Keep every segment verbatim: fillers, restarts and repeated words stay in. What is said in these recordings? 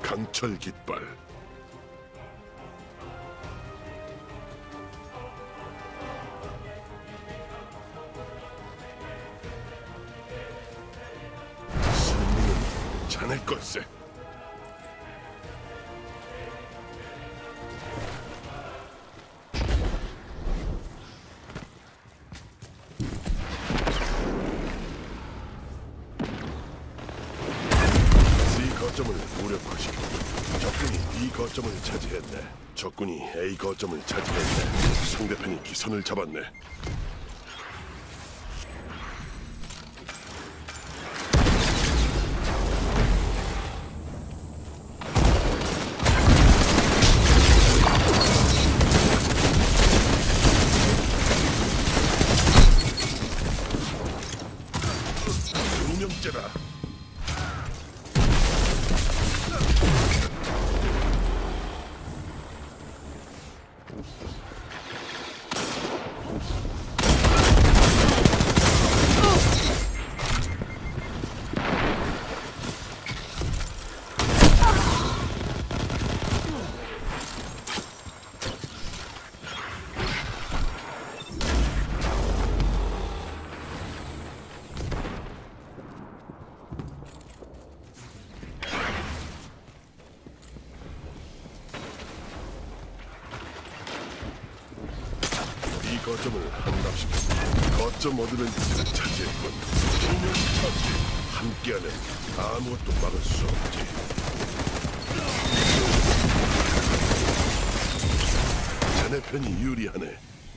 강철 깃발. 승리는 자네 걸세. 거점을 무력화시켰고 적군이 B 거점을 차지했네. 적군이 A 거점을 차지했네. 상대편이 기선을 잡았네. 두 명째다. 거점을 함락시켰고 거점 어드밴티지를 차지했군. 두명 처치. 함께하면 아무것도 막을 수 없지. 자네 편이 유리하네.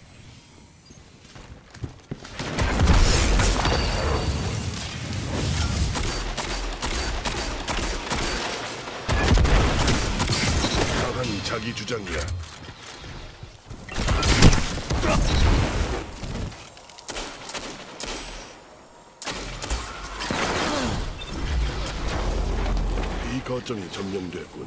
강한 자기 주장이야. 이 거점이 점령됐군.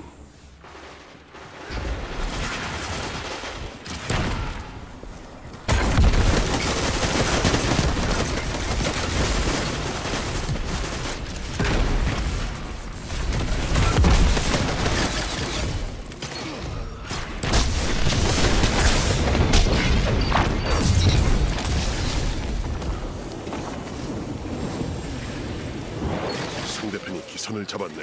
상대편이 기선을 잡았네.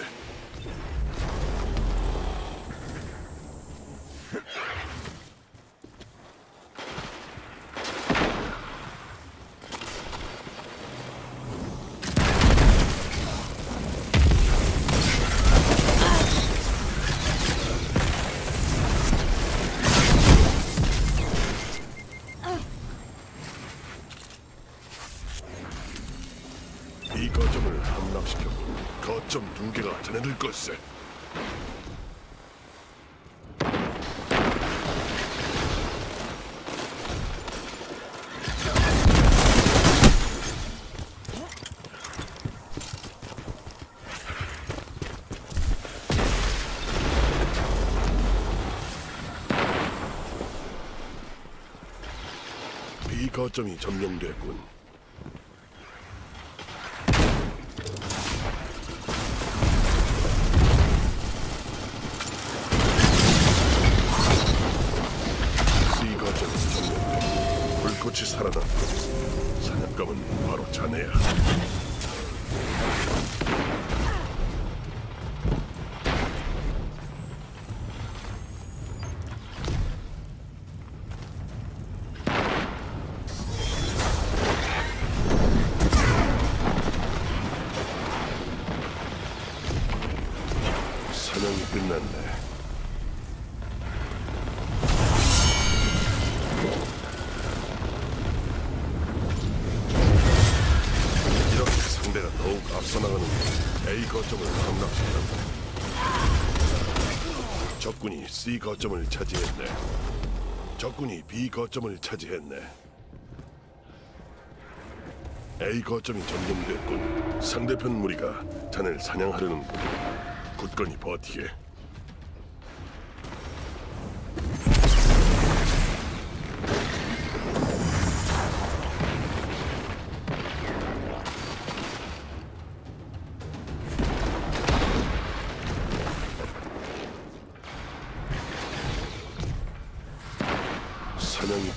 이 거점을 함락시켰고 거점 두 개가 자네들 걸세. B 거점이 점령됐군. 불꽃이 살아났고 사냥감은 바로 자네야. 사냥이 끝났네. 상대가 더욱 앞서 나가는 A 거점을 함락시켰네. 적군이 C 거점을 차지했네. 적군이 B 거점을 차지했네. A 거점이 점령됐군. 상대편 무리가 자네를 사냥하려는군. 굳건히 버티게.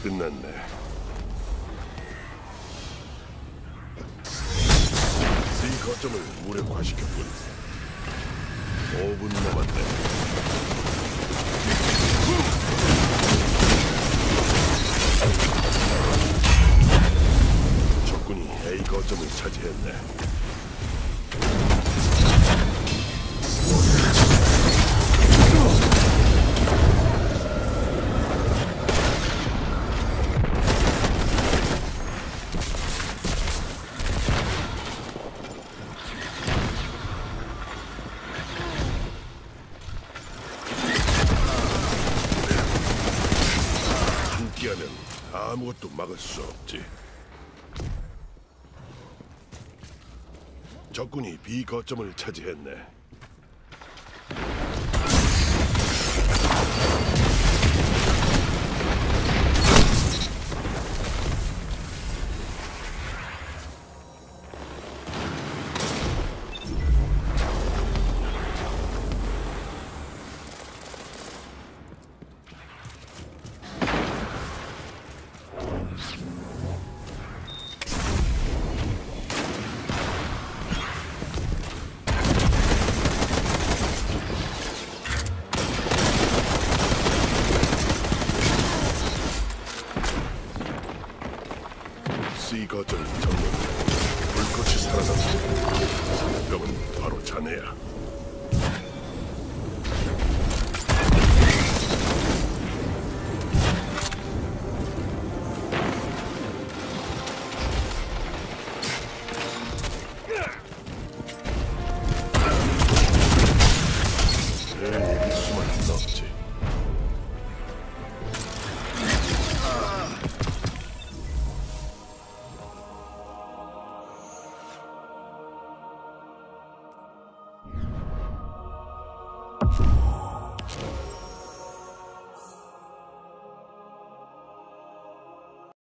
끝났네. C 거점을 무력화시켰군. 오 분 남았네. 적군이 A 거점을 차지했네. 함께하면 아무것도 막을 수 없지. 적군이 B 거점을 차지했네. C 거점을 점령. 불꽃이 살아남고 사냥감은 바로 자네야.